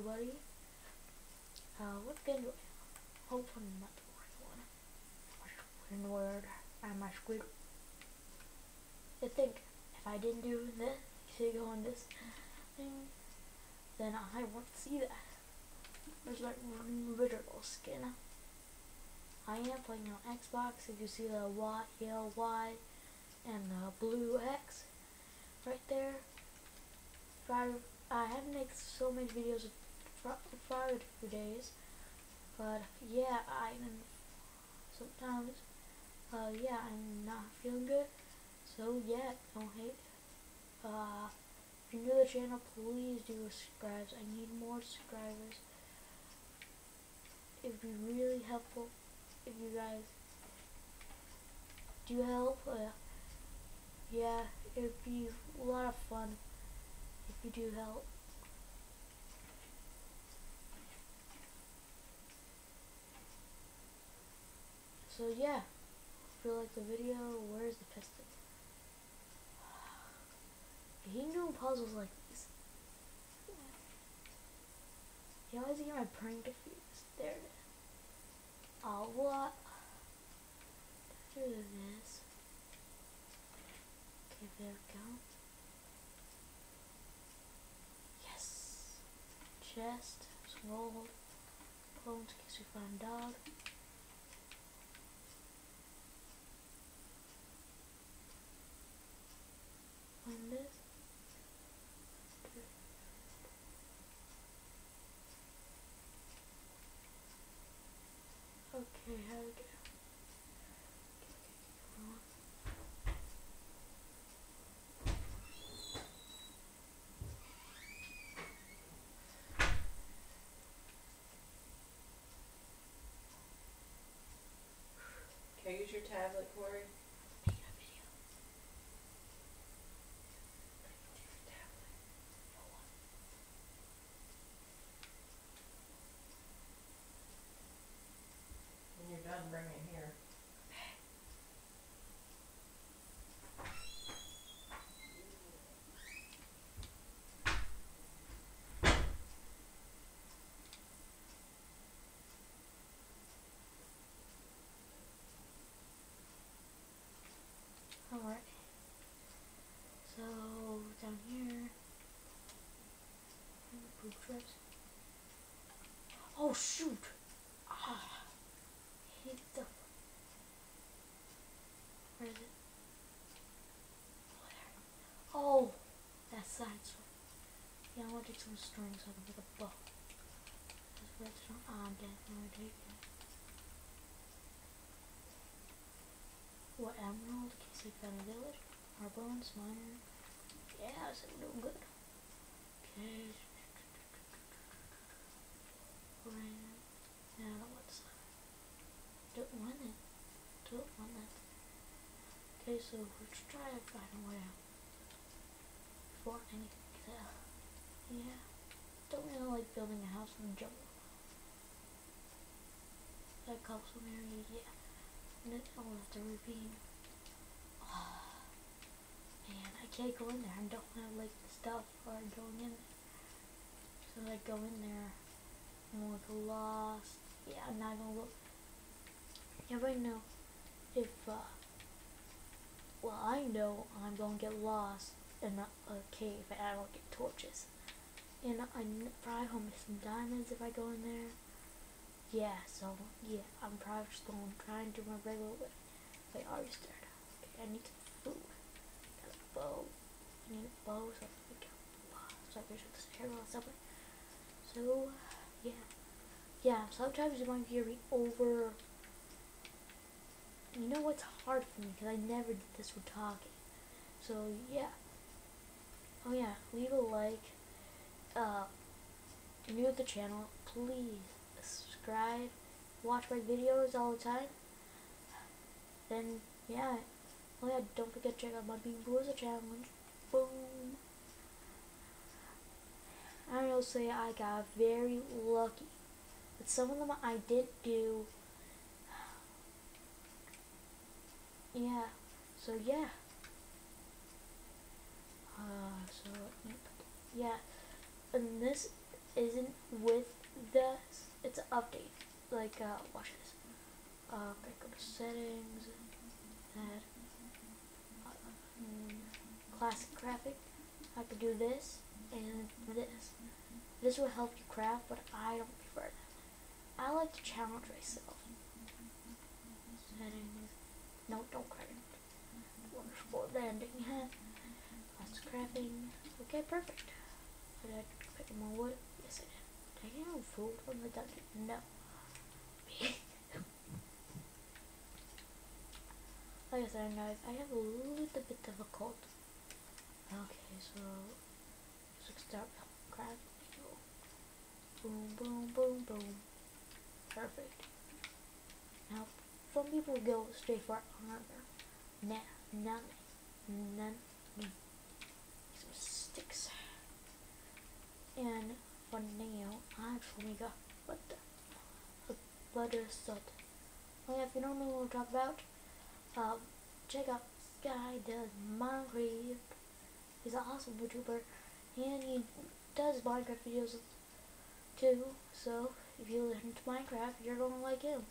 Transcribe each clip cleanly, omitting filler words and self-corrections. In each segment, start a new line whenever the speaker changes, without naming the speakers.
everybody. What skin do I have? Hopefully not the right one. Squidward and my squid. I think if I didn't do this, go on this thing, then I won't see that. There's my original skin. I am playing on Xbox. If you see the yellow Y and the blue X right there. I haven't made so many videos for 2 days, but yeah, sometimes yeah, I'm not feeling good, so yeah, don't hate. If you're new to the channel, please do subscribe. I need more subscribers. It'd be really helpful if you guys do help. Yeah, it'd be a lot of fun if you do help. So yeah, if you like the video, where's the piston? I hate doing puzzles like these. You always get my brain confused. There it is. Oh, what? Do this. Okay, there we go. Yes. Chest. Rolled. Bones in case we find a dog. Find this. Okay, how do we go?
Okay, use your tablet, Corey.
Making a video.
When you're done, bring it here.
Alright. So, down here. Poop trips. Oh, shoot! Ah. Hit the. Where is it? Oh! That side sword. Yeah, I want to take some string so I can make a bow. That's where it's from. Ah, I'm dead. I'm gonna take it. What emerald? In case we found a village. Our bones, miner. Yeah, so we're doing good. Okay. Right. Now what's that? Don't want it. Don't want that. Okay, so let's try to find a way out. Before anything gets out. Yeah. Don't really like building a house in the jungle. That cobblestone area, yeah. And then I'll have to repeat. Oh, man, I can't go in there. I don't have like the stuff for going in there. So I go in there and look lost. Yeah, I'm not gonna look. Everybody know if well, I know I'm gonna get lost in a cave and I don't get torches. And I probably gonna miss some diamonds if I go in there. Yeah, so yeah, I'm probably just gonna try and do my regular way. Wait, I already started. Okay, I need some food. Got a bow. I need a bow so I can get so I can shoot this arrow or something. So yeah. Yeah, sometimes you might hear me over. You know what's hard for me because I never did this with talking. So yeah. Oh yeah, leave a like. If you're new to the channel, please subscribe. Watch my videos all the time. Then yeah. Oh yeah, don't forget to check out my Bean Boozled challenge. Boom. I will say I got very lucky. But some of them I did do. Yeah. So yeah. So yeah. And this isn't with this. It's an update. Like, watch this. Okay, go to settings, add classic graphic. I could do this and this. This will help you craft, but I don't prefer that. I like to challenge myself. Settings. No, don't credit. Wonderful landing. Classic crafting. Okay, perfect. Did I pick up more wood? Yes, I did. Did I get no food from the dungeon? No. Like I said, guys, I have a little bit of a cold. Okay, so let's start craft. Boom, boom, boom, boom. Perfect. Now, some people go straight for armor. None. Some sticks. And for now, actually got what the butter salt. Oh yeah, if you don't know what we're talking about, check out Sky Does Minecraft. He's an awesome YouTuber, and he does Minecraft videos too. So if you listen to Minecraft, you're gonna like him.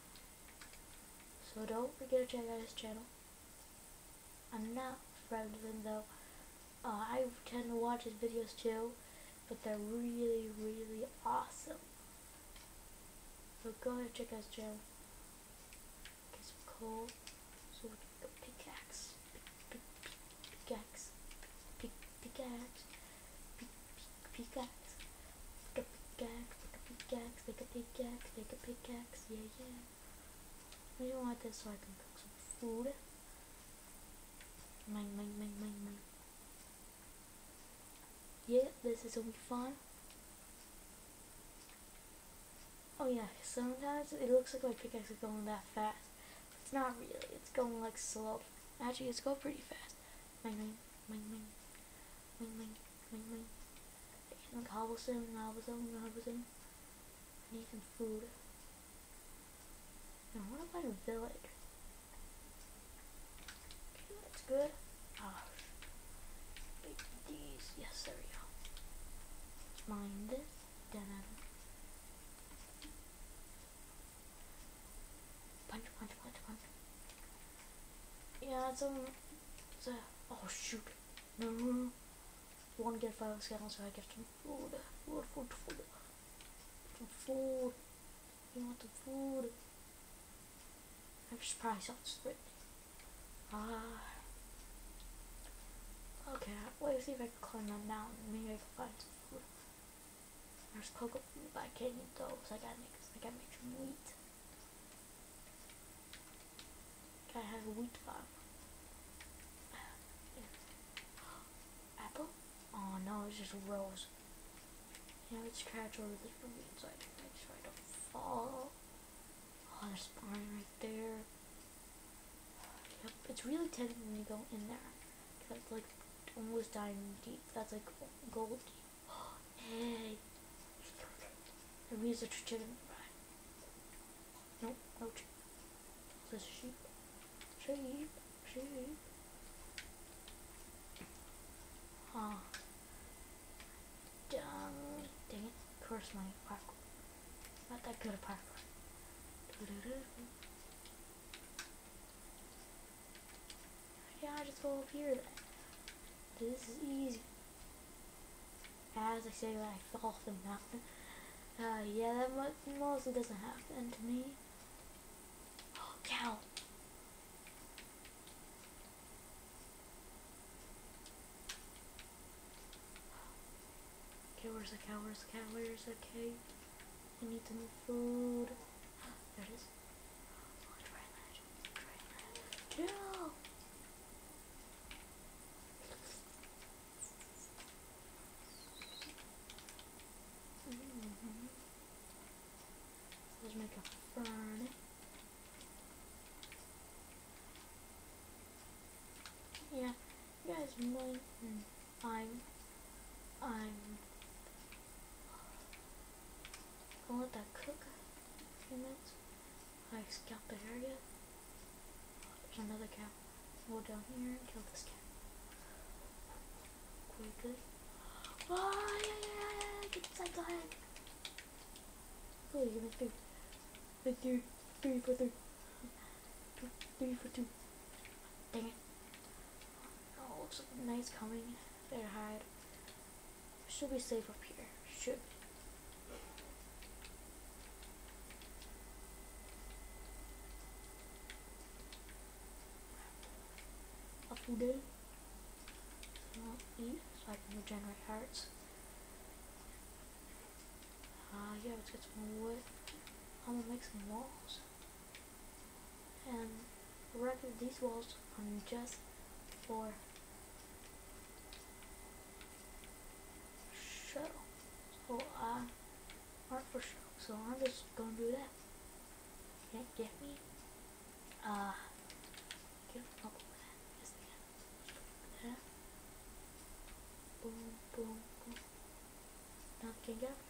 So don't forget to check out his channel. I'm not friends with him though. I tend to watch his videos too, but they're really, really awesome. So go ahead and check out his channel. Get some coal. So we can go pickaxe. Pickaxe. Pickaxe. Pickaxe. Make a pickaxe. Make a pickaxe. Make a pickaxe. Yeah, yeah. I don't want this so I can cook some food. Mine. Yeah, this is gonna be fun. Oh yeah, sometimes it looks like my pickaxe is going that fast. It's not really. It's going like slow. Actually, it's going pretty fast. Mine. Some cobblestone. I need some food. Now, what about a village? Okay, that's good. Oh, big these. Yes, there we go. Mine this. Then punch. Yeah, it's a. Oh shoot! No. You want to get 5 skeletons, so I get some food. Some food. You want the food? I should probably stop split. Okay, let's see if I can climb that mountain. Maybe I can find some food. There's cocoa food, but I can't eat those. I gotta make some wheat. Gotta have a wheat farm. Apple? Oh no, it's just rose. Yeah, let's crouch over this for me so I can make sure I don't fall. Oh, there's spine right there. Yep, it's really tempting when you go in there. Cause it's like almost diamond deep. That's like gold deep. Hey. The research chicken. Nope, no chicken. This sheep. Oh. Dang it. Curse my parkour. Not that good at parkour. Yeah, I just go up here then. This is easy. As I say that I fall off the mountain. Yeah, that mostly doesn't happen to me. Oh, cow. Okay, where's the cow? Where's the cave? I need some food. There it is. Oh, dry ledge. Kill! Let's make a furnace. Yeah, you guys might. I'll let that cook a few minutes. I scout the area. There's another cow. We'll go down here and kill this cow. Quickly. Oh, yeah, get inside the head. Please give me three. With three. 3 for 3. 3 for 2. Dang it. Oh, looks like the night's coming. Better hide. Should be safe up here. Should be. A full day. So I'll eat so I can regenerate hearts. Yeah, let's get some wood. I'm gonna make some walls. And the record, these walls are just for show. So aren't for show. So I'm just gonna do that. Can't get me. Get up with that. Yes, I can. That. Boom, boom, boom. Now I can get.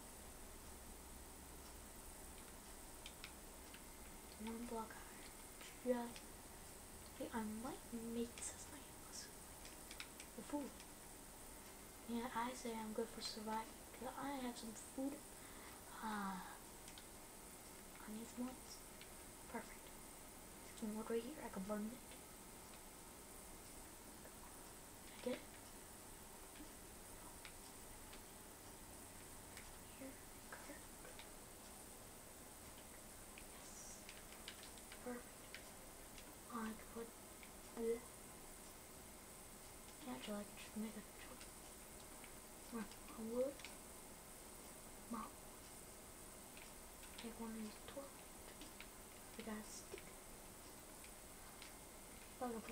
One block higher. Just. Hey, I might make this as my house. For food. Yeah, I say I'm good for surviving. Cause I have some food. I need some ones. Perfect. Some wood right here. I can burn it. I get it. Here. Cut. Yes. Perfect. I can put this. Actually, I can just make a choice. Wood. Mop. Take one of these torches. I got a stick. I'm gonna put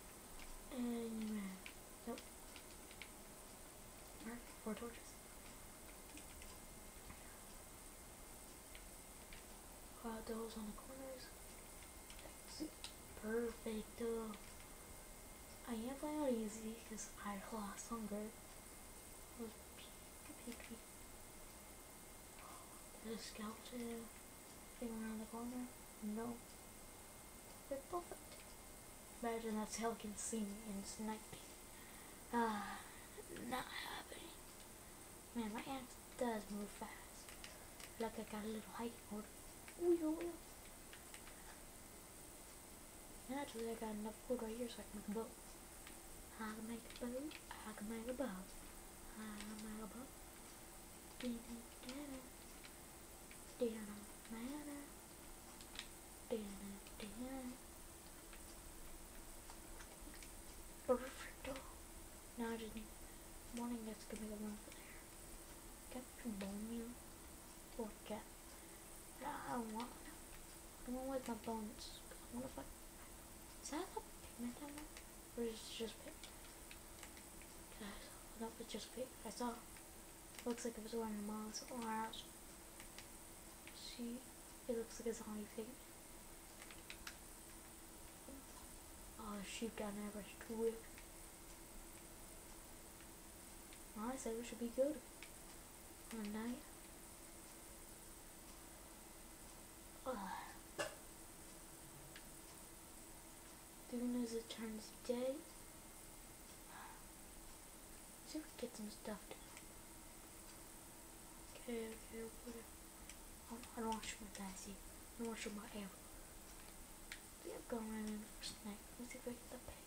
nope. Alright, 4 torches. Those on the corners. Perfect. I am playing on easy because I lost hunger. There's a skeleton thing around the corner. No. They're perfect. Imagine that tail can see me and snipe me. Not happening. Man, my ant does move fast. Like I got a little height mode. Ooh. And actually I got enough food right here so I can make a boat. I can make a boat. I can make a boat. I can make a boat. Perfect. Now I just need morning. That's gonna be the one for there. Get some bone meal or get. I don't want. I want with my bones. I want to find. Is that a pigment down there? Or is it just pig? Guys, no, it's just pig. I saw. Looks like it was wearing a mask or else. See, it looks like a zombie pig. Oh, the sheep down there was too weird. I said we should be good on a night. Soon as it turns day, see if we can get some stuff done. Okay, whatever. I don't want to shoot my dicey. I don't want to shoot my arrow. Yeah, I'm going right in for snack. Let's see if I get the pig.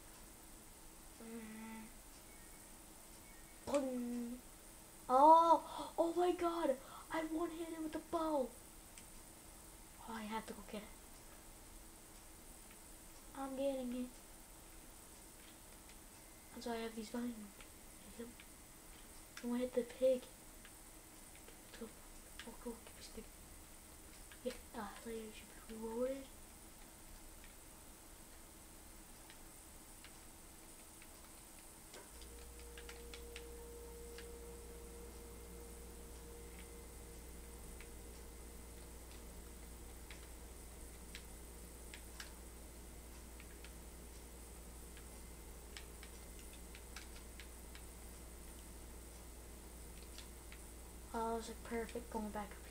Boom. Oh my god! I one-handed with the bow! Oh, I have to go get it. I'm getting it. That's why I have these vitamins. I'm gonna hit the pig. Let's go. Oh, cool. Give me a stick. Yeah, later you should be rewarded. Oh, it was like perfect going back up